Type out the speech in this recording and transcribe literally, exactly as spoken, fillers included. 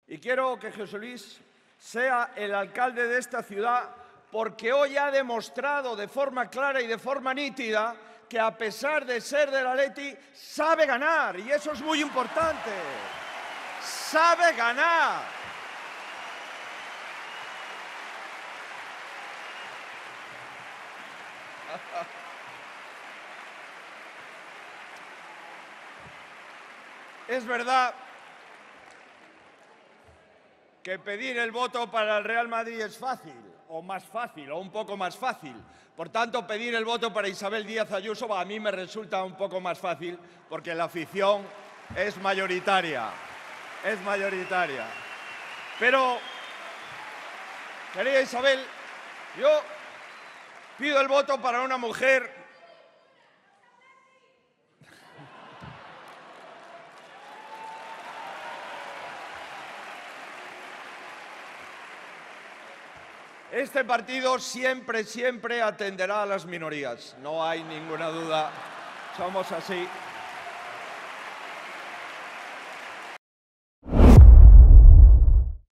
Y quiero que José Luis sea el alcalde de esta ciudad porque hoy ha demostrado de forma clara y de forma nítida que a pesar de ser del Atleti, sabe ganar, y eso es muy importante. Sabe ganar. Es verdad que pedir el voto para el Real Madrid es fácil, o más fácil, o un poco más fácil. Por tanto, pedir el voto para Isabel Díaz Ayuso a mí me resulta un poco más fácil porque la afición es mayoritaria, es mayoritaria. Pero, querida Isabel, yo pido el voto para una mujer Este partido siempre, siempre atenderá a las minorías. No hay ninguna duda. Somos así.